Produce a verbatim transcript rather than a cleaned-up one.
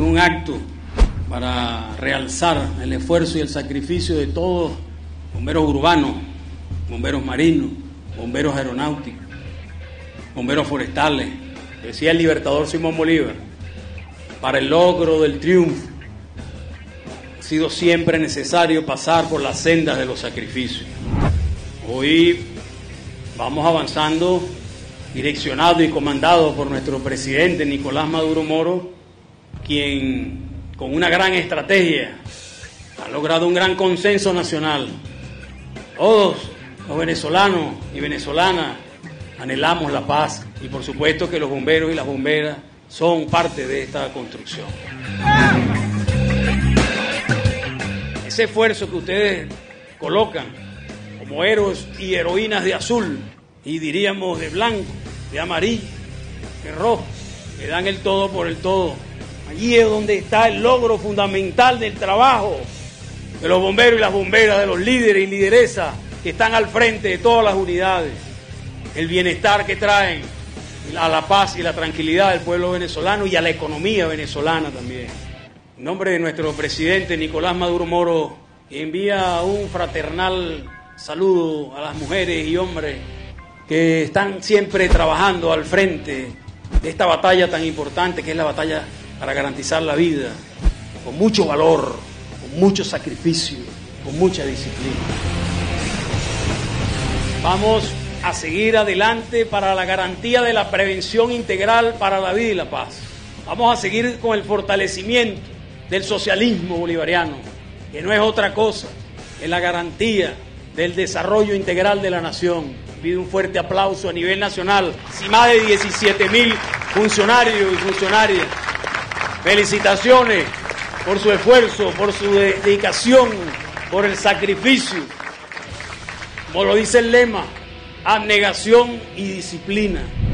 un acto para realzar el esfuerzo y el sacrificio de todos, bomberos urbanos, bomberos marinos, bomberos aeronáuticos, bomberos forestales, decía el libertador Simón Bolívar, para el logro del triunfo ha sido siempre necesario pasar por las sendas de los sacrificios. Hoy vamos avanzando, direccionado y comandado por nuestro presidente Nicolás Maduro Moro, quien con una gran estrategia ha logrado un gran consenso nacional. Todos los venezolanos y venezolanas anhelamos la paz y por supuesto que los bomberos y las bomberas son parte de esta construcción. Ese esfuerzo que ustedes colocan como héroes y heroínas de azul y diríamos de blanco, de amarillo, de rojo, que dan el todo por el todo. Allí es donde está el logro fundamental del trabajo de los bomberos y las bomberas, de los líderes y lideresas que están al frente de todas las unidades. El bienestar que traen a la paz y la tranquilidad del pueblo venezolano y a la economía venezolana también. En nombre de nuestro presidente Nicolás Maduro Moro, envía un fraternal saludo a las mujeres y hombres que están siempre trabajando al frente de esta batalla tan importante que es la batalla para garantizar la vida, con mucho valor, con mucho sacrificio, con mucha disciplina. Vamos a seguir adelante para la garantía de la prevención integral para la vida y la paz. Vamos a seguir con el fortalecimiento del socialismo bolivariano, que no es otra cosa que la garantía del desarrollo integral de la nación. Pido un fuerte aplauso a nivel nacional, y más de diecisiete mil funcionarios y funcionarias. Felicitaciones por su esfuerzo, por su dedicación, por el sacrificio. Como lo dice el lema, abnegación y disciplina.